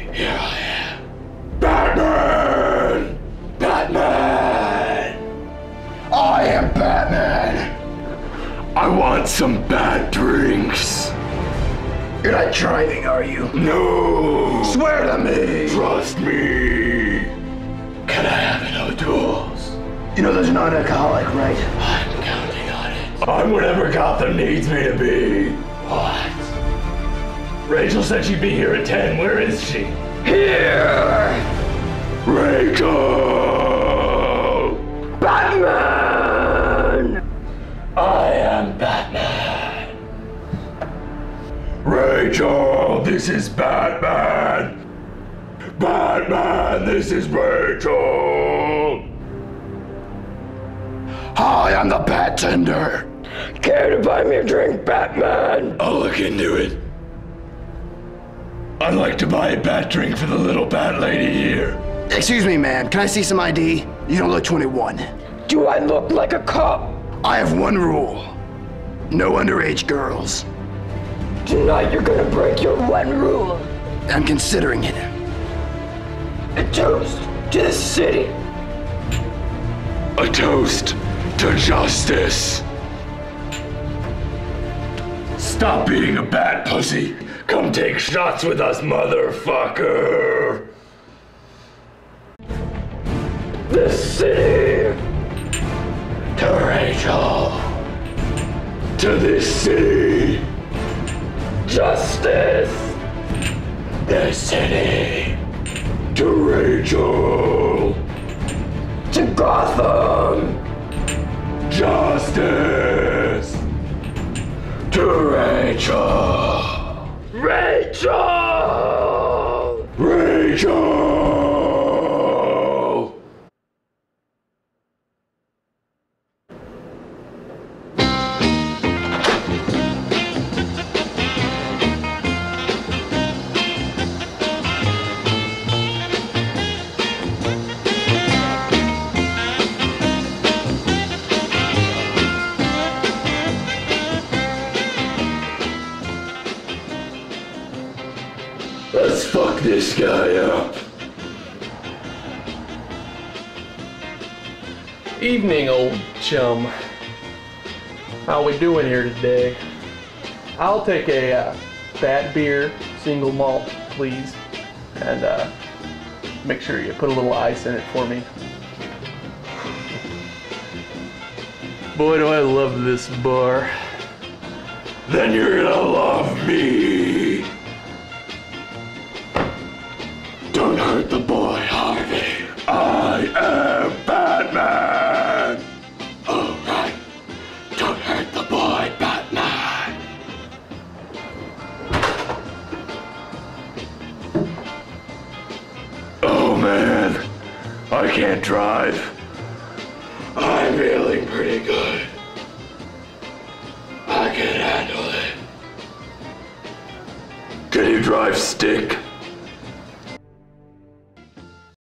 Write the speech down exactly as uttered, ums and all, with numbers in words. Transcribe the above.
Here I am. Batman! Batman! I am Batman! I want some bad drinks. You're not driving, are you? No! Swear to me! Trust me! Can I have an O'Doul's? You know there's a non-alcoholic, right? I'm counting on it. I'm whatever Gotham needs me to be. What? Rachel said she'd be here at ten. Where is she? Here! Rachel! Batman! I am Batman. Rachel, this is Batman. Batman, this is Rachel. Hi, I'm the Bat Tender. Care to buy me a drink, Batman? I'll look into it. I'd like to buy a bat drink for the little bat lady here. Excuse me, ma'am. Can I see some I D? You don't look twenty-one. Do I look like a cop? I have one rule. No underage girls. Tonight you're gonna break your one rule. I'm considering it. A toast to the city. A toast to justice. Stop being a bat pussy. Come take shots with us, motherfucker. The city. To Rachel. To this city. Justice. The city. To Rachel. To Gotham. Justice. To Rachel. Rachel! Rachel! Let's fuck this guy up. Evening, old chum. How we doing here today? I'll take a uh, fat beer, single malt, please, and uh, make sure you put a little ice in it for me. Boy, do I love this bar. Then you're gonna love me. Don't hurt the boy, Harvey. I am Batman. All right. Don't hurt the boy, Batman. Oh man, I can't drive. I'm feeling pretty good. I can handle it. Can you drive stick?